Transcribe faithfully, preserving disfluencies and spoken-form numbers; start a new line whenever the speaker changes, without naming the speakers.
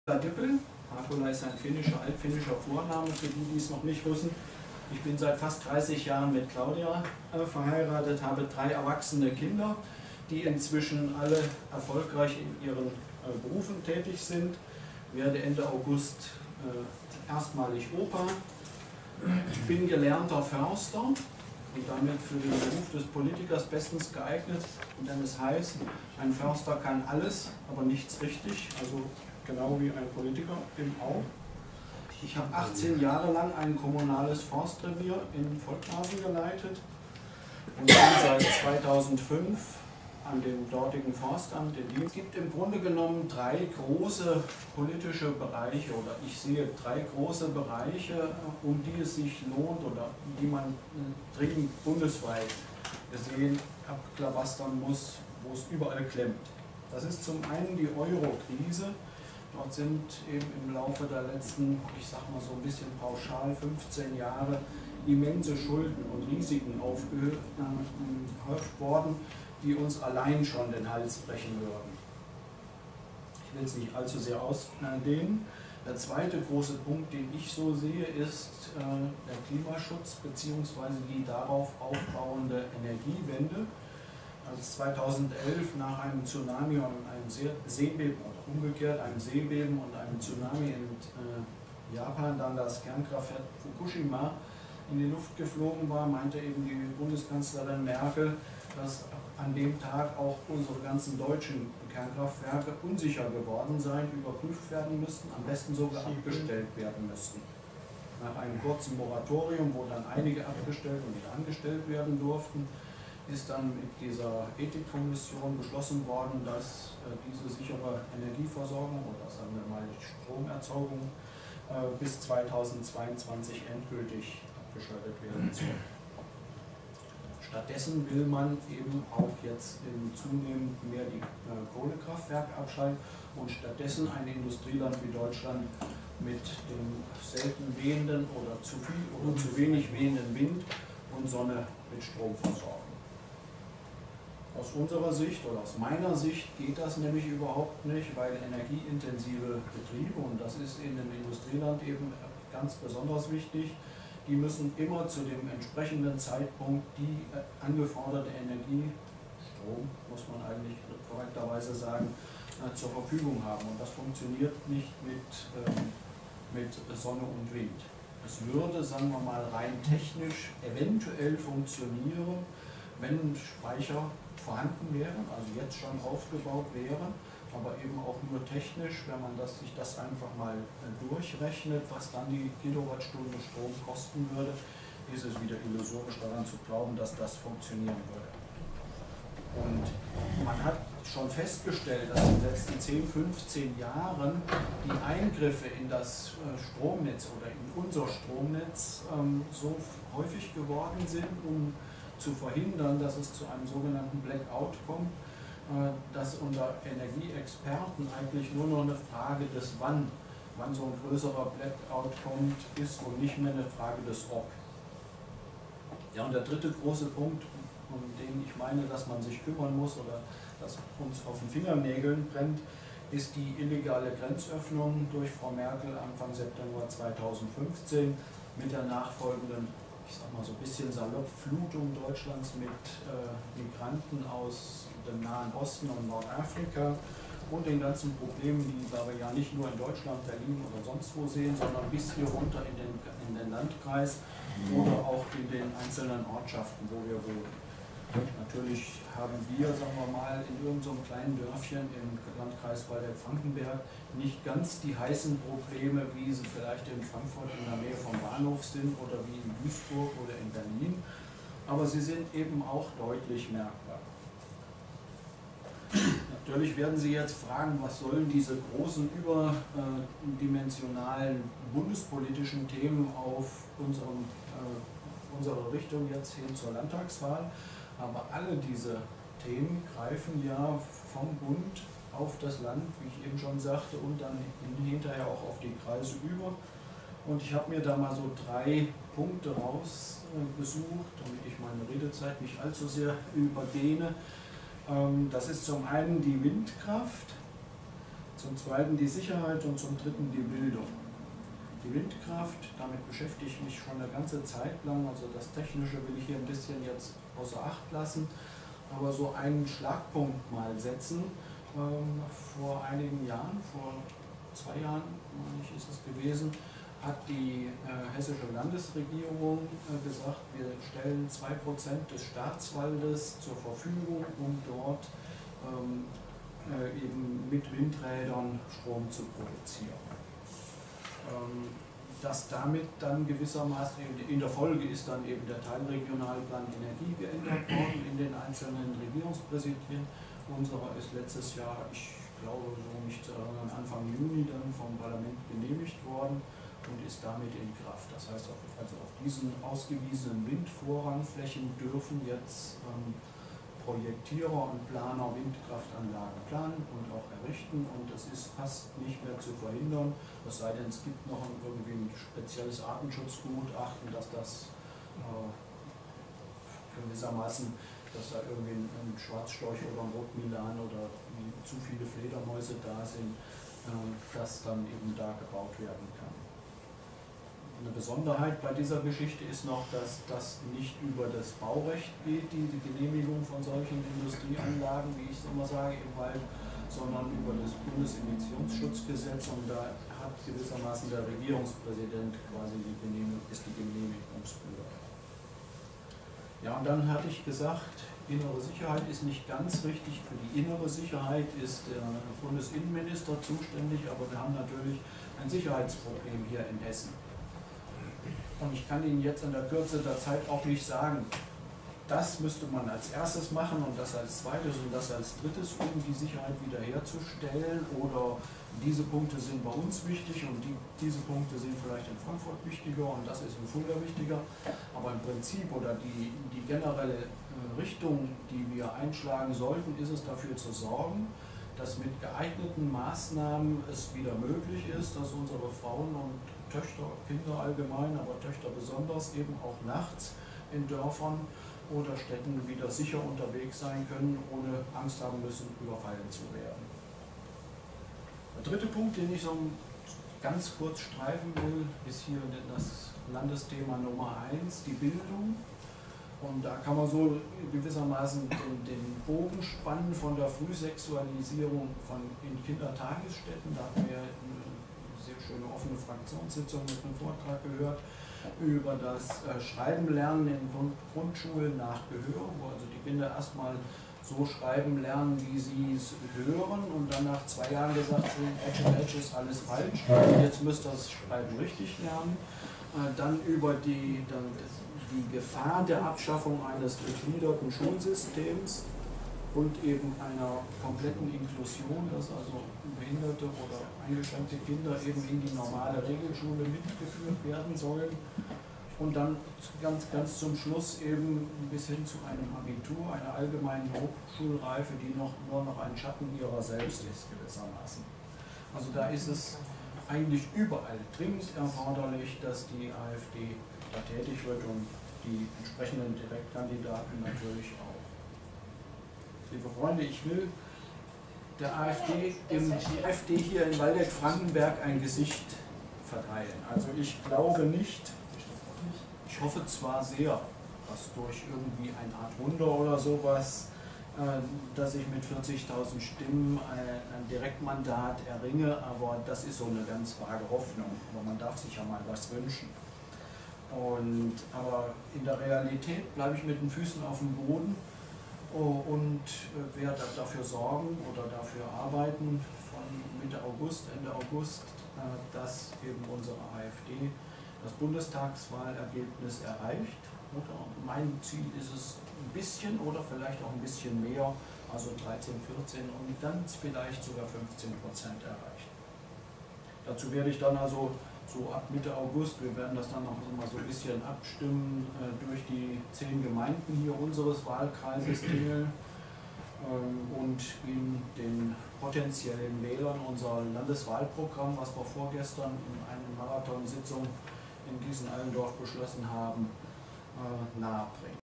Dippel. Hakula ist ein finnischer, altfinnischer Vorname, für die, die es noch nicht wissen. Ich bin seit fast dreißig Jahren mit Claudia äh, verheiratet, habe drei erwachsene Kinder, die inzwischen alle erfolgreich in ihren äh, Berufen tätig sind. Werde Ende August äh, erstmalig Opa. Ich bin gelernter Förster und damit für den Beruf des Politikers bestens geeignet. Denn es heißt, ein Förster kann alles, aber nichts richtig. Also genau wie ein Politiker eben auch. Ich habe achtzehn Jahre lang ein kommunales Forstrevier in Volkmarsen geleitet und bin seit zweitausendfünf an dem dortigen Forstamt in Dienst. Es gibt im Grunde genommen drei große politische Bereiche, oder ich sehe drei große Bereiche, um die es sich lohnt oder die man dringend bundesweit gesehen abklabastern muss, wo es überall klemmt. Das ist zum einen die Euro-Krise. Dort sind eben im Laufe der letzten, ich sag mal so ein bisschen pauschal, fünfzehn Jahre immense Schulden und Risiken aufgehäuft worden, die uns allein schon den Hals brechen würden. Ich will es nicht allzu sehr ausdehnen. Der zweite große Punkt, den ich so sehe, ist äh, der Klimaschutz bzw. die darauf aufbauende Energiewende. Als zweitausendelf nach einem Tsunami und einem Seebeben, oder umgekehrt einem Seebeben und einem Tsunami in äh, Japan dann das Kernkraftwerk Fukushima in die Luft geflogen war, meinte eben die Bundeskanzlerin Merkel, dass an dem Tag auch unsere ganzen deutschen Kernkraftwerke unsicher geworden seien, überprüft werden müssten, am besten sogar abgestellt werden müssten. Nach einem kurzen Moratorium, wo dann einige abgestellt und wieder angestellt werden durften, ist dann mit dieser Ethikkommission beschlossen worden, dass äh, diese sichere Energieversorgung oder sagen wir mal Stromerzeugung äh, bis zweitausendzweiundzwanzig endgültig abgeschaltet werden soll. Stattdessen will man eben auch jetzt in zunehmend mehr die äh, Kohlekraftwerke abschalten und stattdessen ein Industrieland wie Deutschland mit dem selten wehenden oder zu viel oder zu wenig wehenden Wind und Sonne mit Strom versorgen. Aus unserer Sicht oder aus meiner Sicht geht das nämlich überhaupt nicht, weil energieintensive Betriebe, und das ist in einem Industrieland eben ganz besonders wichtig, die müssen immer zu dem entsprechenden Zeitpunkt die angeforderte Energie, Strom muss man eigentlich korrekterweise sagen, zur Verfügung haben. Und das funktioniert nicht mit, ähm, mit Sonne und Wind. Es würde, sagen wir mal, rein technisch eventuell funktionieren, wenn Speicher vorhanden wären, also jetzt schon aufgebaut wären, aber eben auch nur technisch, wenn man das, sich das einfach mal durchrechnet, was dann die Kilowattstunde Strom kosten würde, ist es wieder illusorisch daran zu glauben, dass das funktionieren würde. Und man hat schon festgestellt, dass in den letzten zehn, fünfzehn Jahren die Eingriffe in das Stromnetz oder in unser Stromnetz ähm, so häufig geworden sind, um zu verhindern, dass es zu einem sogenannten Blackout kommt, äh, dass unter Energieexperten eigentlich nur noch eine Frage des Wann, wann so ein größerer Blackout kommt, ist und nicht mehr eine Frage des Ob. Ja, und der dritte große Punkt, um den ich meine, dass man sich kümmern muss oder dass uns auf den Fingernägeln brennt, ist die illegale Grenzöffnung durch Frau Merkel Anfang September zweitausendfünfzehn mit der nachfolgenden, ich sag mal so ein bisschen salopp, Flutung Deutschlands mit äh, Migranten aus dem Nahen Osten und Nordafrika und den ganzen Problemen, die wir ja nicht nur in Deutschland, Berlin oder sonst wo sehen, sondern bis hier runter in den, in den Landkreis oder auch in den einzelnen Ortschaften, wo wir wohnen. Natürlich haben wir, sagen wir mal, in irgendeinem kleinen Dörfchen im Landkreis Waldeck-Frankenberg nicht ganz die heißen Probleme, wie sie vielleicht in Frankfurt in der Nähe vom Bahnhof sind oder wie in Duisburg oder in Berlin, aber sie sind eben auch deutlich merkbar. Natürlich werden Sie jetzt fragen, was sollen diese großen überdimensionalen bundespolitischen Themen auf unserem, äh, unsere Richtung jetzt hin zur Landtagswahl. Aber alle diese Themen greifen ja vom Bund auf das Land, wie ich eben schon sagte, und dann hinterher auch auf die Kreise über. Und ich habe mir da mal so drei Punkte rausgesucht, damit ich meine Redezeit nicht allzu sehr überdehne. Das ist zum einen die Windkraft, zum Zweiten die Sicherheit und zum Dritten die Bildung. Die Windkraft, damit beschäftige ich mich schon eine ganze Zeit lang, also das Technische will ich hier ein bisschen jetzt außer Acht lassen, aber so einen Schlagpunkt mal setzen. Ähm, vor einigen Jahren, vor zwei Jahren, meine ich, ist es gewesen, hat die äh, hessische Landesregierung äh, gesagt, wir stellen zwei Prozent des Staatswaldes zur Verfügung, um dort ähm, äh, eben mit Windrädern Strom zu produzieren. Ähm, dass damit dann gewissermaßen, in der Folge ist dann eben der Teilregionalplan Energie geändert worden in den einzelnen Regierungspräsidien. Unserer ist letztes Jahr, ich glaube so nicht zu erinnern, Anfang Juni dann vom Parlament genehmigt worden und ist damit in Kraft. Das heißt, also auf diesen ausgewiesenen Windvorrangflächen dürfen jetzt ähm, Projektierer und Planer Windkraftanlagen planen und auch errichten, und das ist fast nicht mehr zu verhindern, es sei denn, es gibt noch irgendwie ein spezielles Artenschutzgutachten, dass das äh, gewissermaßen, dass da irgendwie ein Schwarzstorch oder ein Rotmilan oder zu viele Fledermäuse da sind, äh, dass dann eben da gebaut werden kann. Eine Besonderheit bei dieser Geschichte ist noch, dass das nicht über das Baurecht geht, die, die Genehmigung von solchen Industrieanlagen, wie ich es immer sage, im Wald, sondern über das Bundesemissionsschutzgesetz, und da hat gewissermaßen der Regierungspräsident quasi die Genehmigung, ist die Genehmigungsbehörde. Ja, und dann hatte ich gesagt, innere Sicherheit ist nicht ganz richtig. Für die innere Sicherheit ist der Bundesinnenminister zuständig, aber wir haben natürlich ein Sicherheitsproblem hier in Hessen. Und ich kann Ihnen jetzt in der Kürze der Zeit auch nicht sagen, das müsste man als erstes machen und das als zweites und das als drittes, um die Sicherheit wiederherzustellen, oder diese Punkte sind bei uns wichtig und die, diese Punkte sind vielleicht in Frankfurt wichtiger und das ist in Fulda wichtiger. Aber im Prinzip oder die, die generelle Richtung, die wir einschlagen sollten, ist es, dafür zu sorgen, dass mit geeigneten Maßnahmen es wieder möglich ist, dass unsere Frauen und Töchter, Kinder allgemein, aber Töchter besonders, eben auch nachts in Dörfern oder Städten wieder sicher unterwegs sein können, ohne Angst haben müssen, überfallen zu werden. Der dritte Punkt, den ich so ganz kurz streifen will, ist hier das Landesthema Nummer eins, die Bildung. Und da kann man so gewissermaßen den, den Bogen spannen von der Frühsexualisierung von, in Kindertagesstätten. Da hatten wir eine sehr schöne offene Fraktionssitzung mit einem Vortrag gehört über das äh, Schreiben lernen in Grund Grundschulen nach Gehör, wo also die Kinder erstmal so schreiben lernen, wie sie es hören, und dann nach zwei Jahren gesagt sind, Edge Edge ist alles falsch, jetzt müsst ihr das Schreiben richtig lernen. Äh, dann über die, dann, die Gefahr der Abschaffung eines gegliederten Schulsystems und eben einer kompletten Inklusion, dass also behinderte oder eingeschränkte Kinder eben in die normale Regelschule mitgeführt werden sollen. Und dann ganz, ganz zum Schluss eben bis hin zu einem Abitur, einer allgemeinen Hochschulreife, die noch, nur noch ein Schatten ihrer selbst ist gewissermaßen. Also da ist es eigentlich überall dringend erforderlich, dass die AfD da tätig wird und die entsprechenden Direktkandidaten natürlich auch. Liebe Freunde, ich will der AfD, im, die AfD hier in Waldeck-Frankenberg ein Gesicht verteilen. Also ich glaube nicht, ich hoffe zwar sehr, dass durch irgendwie eine Art Wunder oder sowas, äh, dass ich mit vierzigtausend Stimmen ein, ein Direktmandat erringe, aber das ist so eine ganz vage Hoffnung, aber man darf sich ja mal was wünschen. Und, aber in der Realität bleibe ich mit den Füßen auf dem Boden und werde dafür sorgen oder dafür arbeiten von Mitte August, Ende August, dass eben unsere AfD das Bundestagswahlergebnis erreicht. Oder mein Ziel ist es ein bisschen oder vielleicht auch ein bisschen mehr, also dreizehn, vierzehn und dann vielleicht sogar fünfzehn Prozent erreicht. Dazu werde ich dann also so ab Mitte August, wir werden das dann noch mal so ein bisschen abstimmen, äh, durch die zehn Gemeinden hier unseres Wahlkreises tingeln ähm, und in den potenziellen Wählern unser Landeswahlprogramm, was wir vorgestern in einer Marathonsitzung in Gießen-Allendorf beschlossen haben, äh, nahebringen.